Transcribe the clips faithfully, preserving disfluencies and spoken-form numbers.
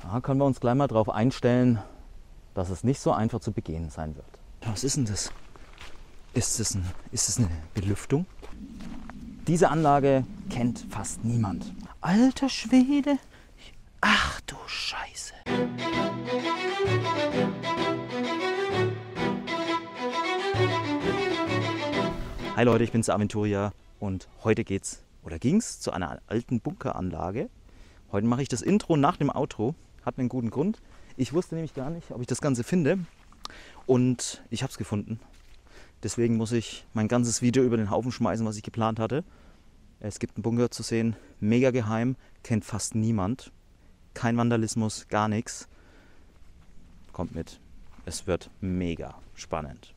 Da können wir uns gleich mal darauf einstellen, dass es nicht so einfach zu begehen sein wird. Was ist denn das? Ist das, ein, ist das eine Belüftung? Diese Anlage kennt fast niemand. Alter Schwede! Ach du Scheiße! Hi Leute, ich bin's, Aventuria, und heute geht's oder ging's zu einer alten Bunkeranlage. Heute mache ich das Intro nach dem Outro. Hat einen guten Grund. Ich wusste nämlich gar nicht, ob ich das Ganze finde, und ich habe es gefunden. Deswegen muss ich mein ganzes Video über den Haufen schmeißen, was ich geplant hatte. Es gibt einen Bunker zu sehen, mega geheim, kennt fast niemand. Kein Vandalismus, gar nichts. Kommt mit, es wird mega spannend.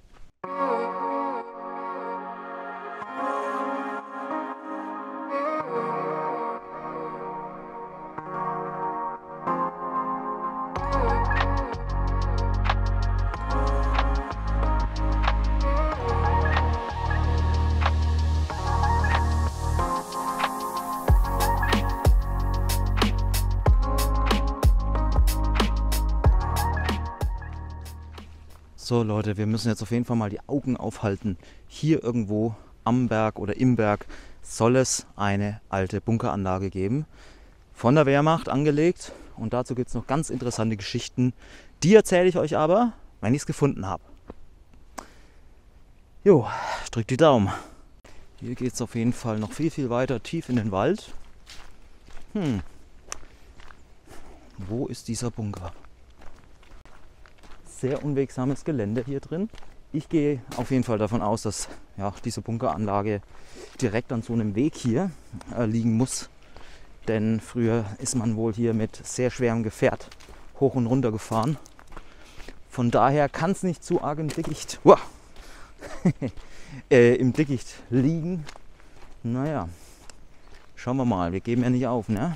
So Leute, wir müssen jetzt auf jeden Fall mal die Augen aufhalten. Hier irgendwo am Berg oder im Berg soll es eine alte Bunkeranlage geben. Von der Wehrmacht angelegt. Und dazu gibt es noch ganz interessante Geschichten. Die erzähle ich euch aber, wenn ich es gefunden habe. Jo, drückt die Daumen. Hier geht es auf jeden Fall noch viel, viel weiter tief in den Wald. Hm. Wo ist dieser Bunker? Sehr unwegsames Gelände hier drin. Ich gehe auf jeden Fall davon aus, dass ja, diese Bunkeranlage direkt an so einem Weg hier äh, liegen muss. Denn früher ist man wohl hier mit sehr schwerem Gefährt hoch und runter gefahren. Von daher kann es nicht zu arg im Dickicht, wow, äh, im Dickicht liegen. Naja, schauen wir mal, wir geben ja nicht auf, ne?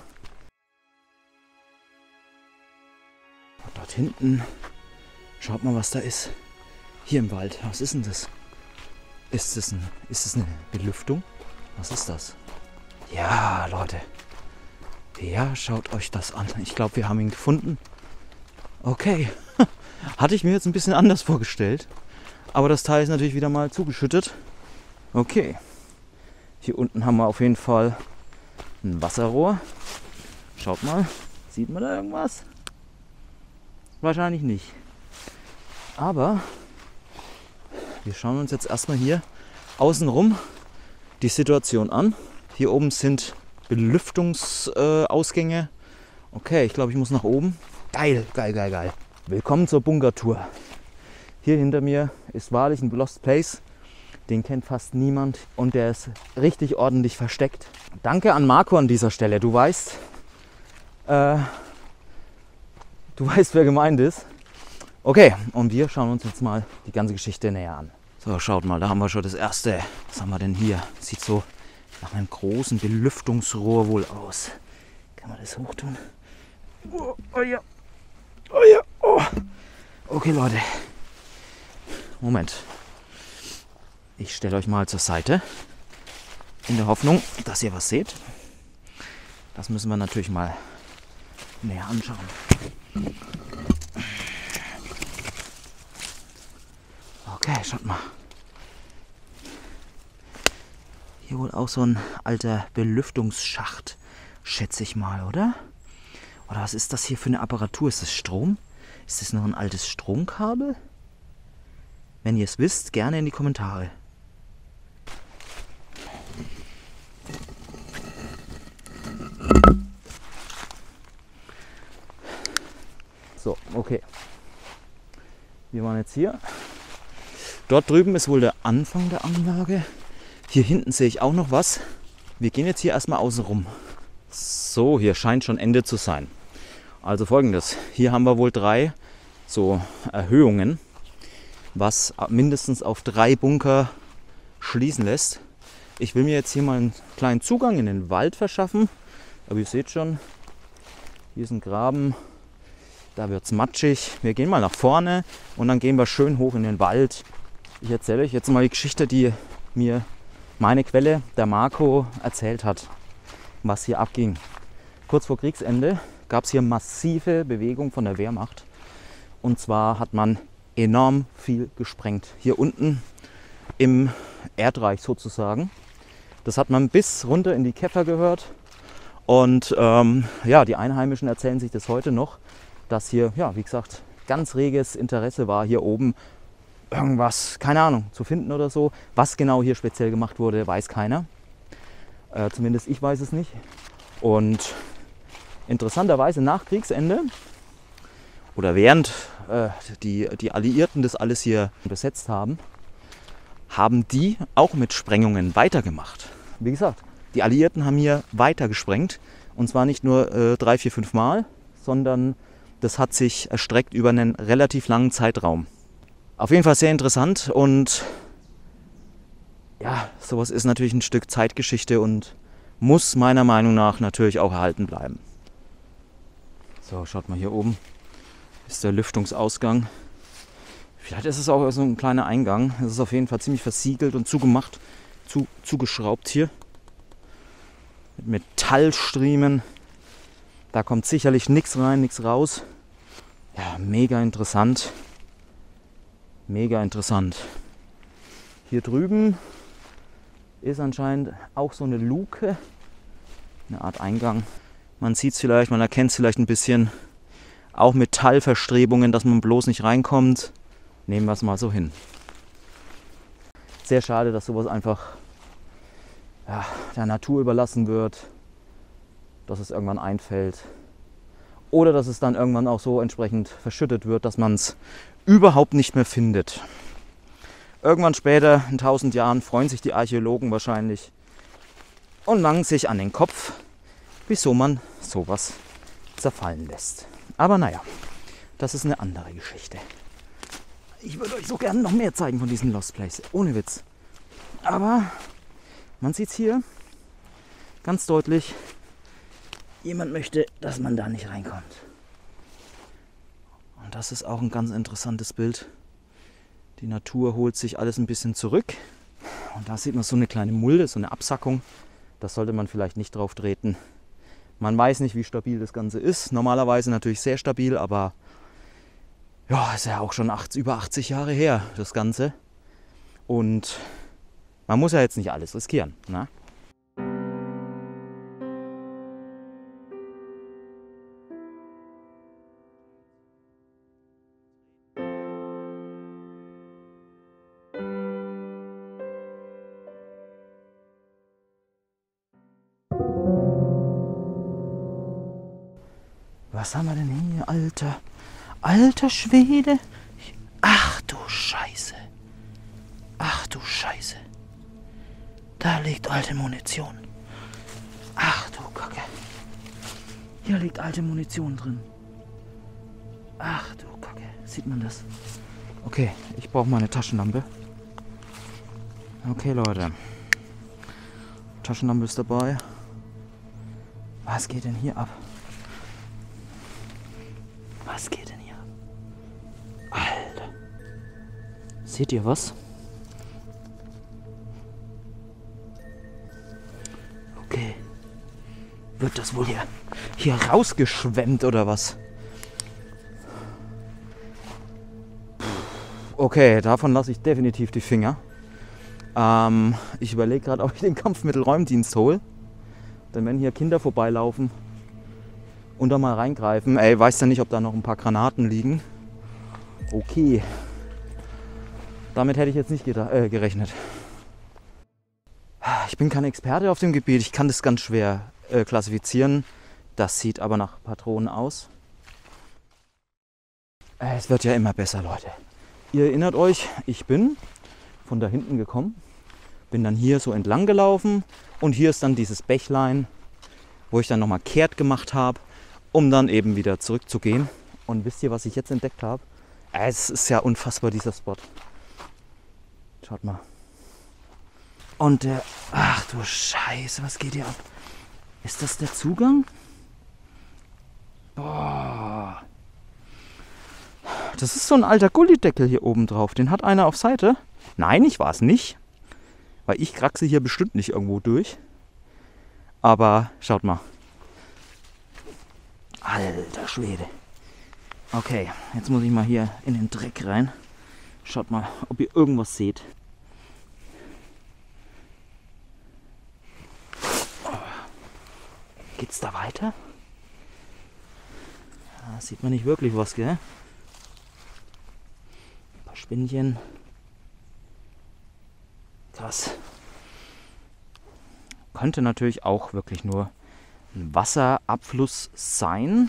Dort hinten. Schaut mal, was da ist. Hier im Wald. Was ist denn das? Ist das, ein, ist das eine Belüftung? Was ist das? Ja, Leute. Ja, schaut euch das an. Ich glaube, wir haben ihn gefunden. Okay. Hatte ich mir jetzt ein bisschen anders vorgestellt. Aber das Teil ist natürlich wieder mal zugeschüttet. Okay. Hier unten haben wir auf jeden Fall ein Wasserrohr. Schaut mal. Sieht man da irgendwas? Wahrscheinlich nicht. Aber wir schauen uns jetzt erstmal hier außenrum die Situation an. Hier oben sind Belüftungsausgänge. Äh, okay, ich glaube, ich muss nach oben. Geil, geil, geil, geil. Willkommen zur Bunkertour. Hier hinter mir ist wahrlich ein Lost Place. Den kennt fast niemand und der ist richtig ordentlich versteckt. Danke an Marco an dieser Stelle. Du weißt, äh, du weißt, wer gemeint ist. Okay, und wir schauen uns jetzt mal die ganze Geschichte näher an. So, schaut mal, da haben wir schon das erste. Was haben wir denn hier? Sieht so nach einem großen Belüftungsrohr wohl aus. Kann man das hochtun? Oh, oh ja. Oh ja. Oh. Okay, Leute. Moment. Ich stelle euch mal zur Seite. In der Hoffnung, dass ihr was seht. Das müssen wir natürlich mal näher anschauen. Okay, schaut mal. Hier wohl auch so ein alter Belüftungsschacht, schätze ich mal, oder? Oder was ist das hier für eine Apparatur? Ist das Strom? Ist das noch ein altes Stromkabel? Wenn ihr es wisst, gerne in die Kommentare. So, okay. Wir waren jetzt hier. Dort drüben ist wohl der Anfang der Anlage. Hier hinten sehe ich auch noch was. Wir gehen jetzt hier erstmal außen rum. So, hier scheint schon Ende zu sein. Also Folgendes. Hier haben wir wohl drei so Erhöhungen, was mindestens auf drei Bunker schließen lässt. Ich will mir jetzt hier mal einen kleinen Zugang in den Wald verschaffen. Aber ihr seht schon, hier ist ein Graben. Da wird es matschig. Wir gehen mal nach vorne und dann gehen wir schön hoch in den Wald. Ich erzähle euch jetzt mal die Geschichte, die mir meine Quelle, der Marco, erzählt hat, was hier abging. Kurz vor Kriegsende gab es hier massive Bewegung von der Wehrmacht. Und zwar hat man enorm viel gesprengt. Hier unten im Erdreich sozusagen. Das hat man bis runter in die Käfer gehört. Und ähm, ja, die Einheimischen erzählen sich das heute noch, dass hier, ja, wie gesagt, ganz reges Interesse war, hier oben irgendwas, keine Ahnung, zu finden oder so. Was genau hier speziell gemacht wurde, weiß keiner. Äh, zumindest ich weiß es nicht. Und interessanterweise nach Kriegsende oder während äh, die, die Alliierten das alles hier besetzt haben, haben die auch mit Sprengungen weitergemacht. Wie gesagt, die Alliierten haben hier weiter gesprengt. Und zwar nicht nur äh, drei, vier, fünf Mal, sondern das hat sich erstreckt über einen relativ langen Zeitraum. Auf jeden Fall sehr interessant und ja, sowas ist natürlich ein Stück Zeitgeschichte und muss meiner Meinung nach natürlich auch erhalten bleiben. So, schaut mal hier oben, ist der Lüftungsausgang. Vielleicht ist es auch so ein kleiner Eingang. Es ist auf jeden Fall ziemlich versiegelt und zugemacht, zu, zugeschraubt hier. Mit Metallstriemen. Da kommt sicherlich nichts rein, nichts raus. Ja, mega interessant. Mega interessant. Hier drüben ist anscheinend auch so eine Luke. Eine Art Eingang. Man sieht es vielleicht, man erkennt es vielleicht ein bisschen. Auch Metallverstrebungen, dass man bloß nicht reinkommt. Nehmen wir es mal so hin. Sehr schade, dass sowas einfach ja, der Natur überlassen wird, dass es irgendwann einfällt oder dass es dann irgendwann auch so entsprechend verschüttet wird, dass man es überhaupt nicht mehr findet. Irgendwann später, in tausend Jahren, freuen sich die Archäologen wahrscheinlich und langen sich an den Kopf, wieso man sowas zerfallen lässt. Aber naja, das ist eine andere Geschichte. Ich würde euch so gerne noch mehr zeigen von diesen Lost Places, ohne Witz. Aber man sieht es hier ganz deutlich, jemand möchte, dass man da nicht reinkommt. Und das ist auch ein ganz interessantes Bild. Die Natur holt sich alles ein bisschen zurück. Und da sieht man so eine kleine Mulde, so eine Absackung. Das sollte man vielleicht nicht drauf treten. Man weiß nicht, wie stabil das Ganze ist. Normalerweise natürlich sehr stabil, aber ja, ist ja auch schon acht, über achtzig Jahre her, das Ganze. Und man muss ja jetzt nicht alles riskieren, ne? Was haben wir denn hier, Alter? Alter Schwede. Ach du Scheiße. Ach du Scheiße. Da liegt alte Munition. Ach du Kacke. Hier liegt alte Munition drin. Ach du Kacke. Sieht man das? Okay, ich brauche mal eine Taschenlampe. Okay, Leute. Taschenlampe ist dabei. Was geht denn hier ab? Was geht denn hier ab? Alter. Seht ihr was? Okay. Wird das wohl hier, hier rausgeschwemmt oder was? Okay, davon lasse ich definitiv die Finger. Ähm, ich überlege gerade, ob ich den Kampfmittelräumdienst hole. Denn wenn hier Kinder vorbeilaufen und da mal reingreifen, ey, weiß ja nicht, ob da noch ein paar Granaten liegen. Okay. Damit hätte ich jetzt nicht äh, gerechnet. Ich bin kein Experte auf dem Gebiet, ich kann das ganz schwer äh, klassifizieren. Das sieht aber nach Patronen aus. Äh, es wird ja immer besser, Leute. Ihr erinnert euch, ich bin von da hinten gekommen, bin dann hier so entlang gelaufen und hier ist dann dieses Bächlein, wo ich dann nochmal kehrt gemacht habe, um dann eben wieder zurückzugehen. Und wisst ihr, was ich jetzt entdeckt habe? Es ist ja unfassbar, dieser Spot. Schaut mal. Und der... Ach du Scheiße, was geht hier ab? Ist das der Zugang? Boah. Das ist so ein alter Gullideckel hier oben drauf. Den hat einer auf Seite. Nein, ich war es nicht. Weil ich kraxe hier bestimmt nicht irgendwo durch. Aber schaut mal. Alter Schwede. Okay, jetzt muss ich mal hier in den Dreck rein. Schaut mal, ob ihr irgendwas seht. Geht's da weiter? Da sieht man nicht wirklich was, gell? Ein paar Spinnchen. Krass. Könnte natürlich auch wirklich nur ein Wasserabfluss sein.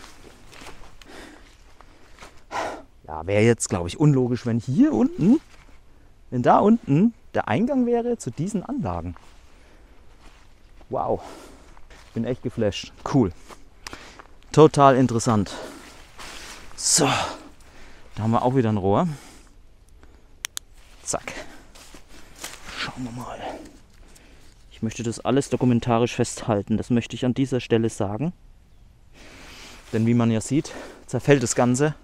Ja, wäre jetzt, glaube ich, unlogisch, wenn hier unten, wenn da unten der Eingang wäre zu diesen Anlagen. Wow. Bin echt geflasht. Cool. Total interessant. So. Da haben wir auch wieder ein Rohr. Zack. Schauen wir mal. Ich möchte das alles dokumentarisch festhalten. Das möchte ich an dieser Stelle sagen. Denn wie man ja sieht, zerfällt das Ganze.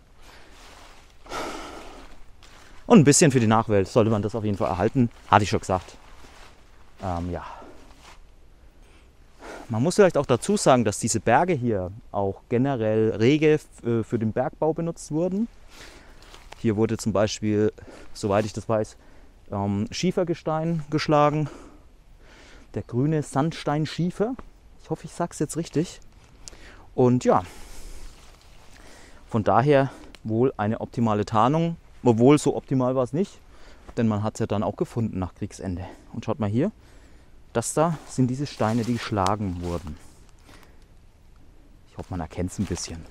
Und ein bisschen für die Nachwelt sollte man das auf jeden Fall erhalten. Hatte ich schon gesagt. Ähm, ja. Man muss vielleicht auch dazu sagen, dass diese Berge hier auch generell rege für den Bergbau benutzt wurden. Hier wurde zum Beispiel, soweit ich das weiß, Schiefergestein geschlagen. Der grüne Sandsteinschiefer. Ich hoffe, ich sage es jetzt richtig. Und ja, von daher wohl eine optimale Tarnung. Obwohl, so optimal war es nicht. Denn man hat es ja dann auch gefunden nach Kriegsende. Und schaut mal hier. Das da sind diese Steine, die geschlagen wurden. Ich hoffe, man erkennt es ein bisschen.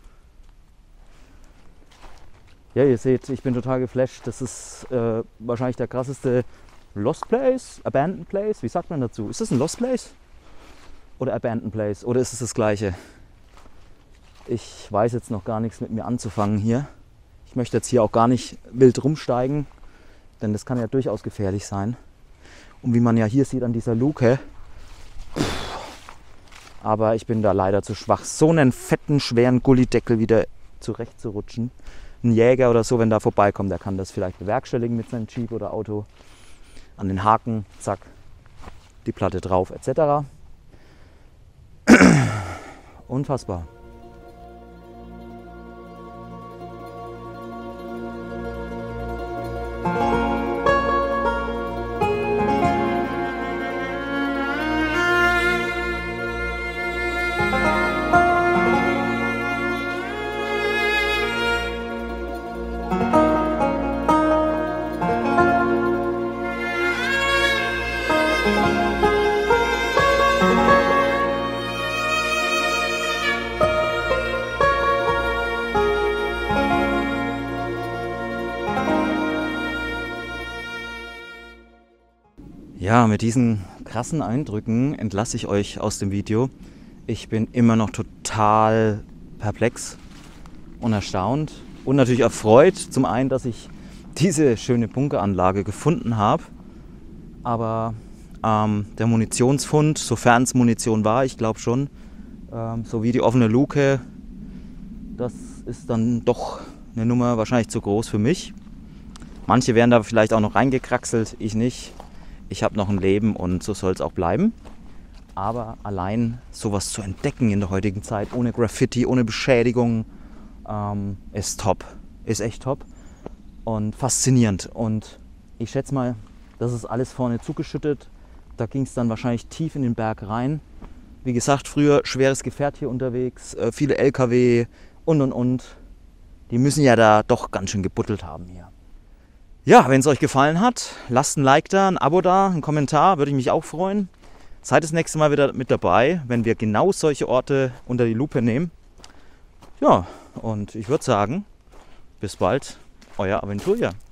Ja, ihr seht, ich bin total geflasht. Das ist äh, wahrscheinlich der krasseste Lost Place, Abandoned Place. Wie sagt man dazu? Ist das ein Lost Place? Oder Abandoned Place? Oder ist es das Gleiche? Ich weiß jetzt noch gar nichts mit mir anzufangen hier. Ich möchte jetzt hier auch gar nicht wild rumsteigen, denn das kann ja durchaus gefährlich sein. Und wie man ja hier sieht an dieser Luke, aber ich bin da leider zu schwach, so einen fetten, schweren Gullideckel wieder zurechtzurutschen. Ein Jäger oder so, wenn da vorbeikommt, der kann das vielleicht bewerkstelligen mit seinem Jeep oder Auto. An den Haken, zack, die Platte drauf, et cetera. Unfassbar. Ja, mit diesen krassen Eindrücken entlasse ich euch aus dem Video. Ich bin immer noch total perplex und erstaunt und natürlich erfreut. Zum einen, dass ich diese schöne Bunkeranlage gefunden habe, aber ähm, der Munitionsfund, sofern es Munition war, ich glaube schon, ähm, sowie die offene Luke, das ist dann doch eine Nummer wahrscheinlich zu groß für mich. Manche werden da vielleicht auch noch reingekraxelt, ich nicht. Ich habe noch ein Leben und so soll es auch bleiben. Aber allein sowas zu entdecken in der heutigen Zeit, ohne Graffiti, ohne Beschädigung, ähm, ist top. Ist echt top und faszinierend. Und ich schätze mal, das ist alles vorne zugeschüttet. Da ging es dann wahrscheinlich tief in den Berg rein. Wie gesagt, früher schweres Gefährt hier unterwegs, äh, viele L K W und und und. Die müssen ja da doch ganz schön gebuddelt haben hier. Ja, wenn es euch gefallen hat, lasst ein Like da, ein Abo da, einen Kommentar, würde ich mich auch freuen. Seid das nächste Mal wieder mit dabei, wenn wir genau solche Orte unter die Lupe nehmen. Ja, und ich würde sagen, bis bald, euer Aventurier.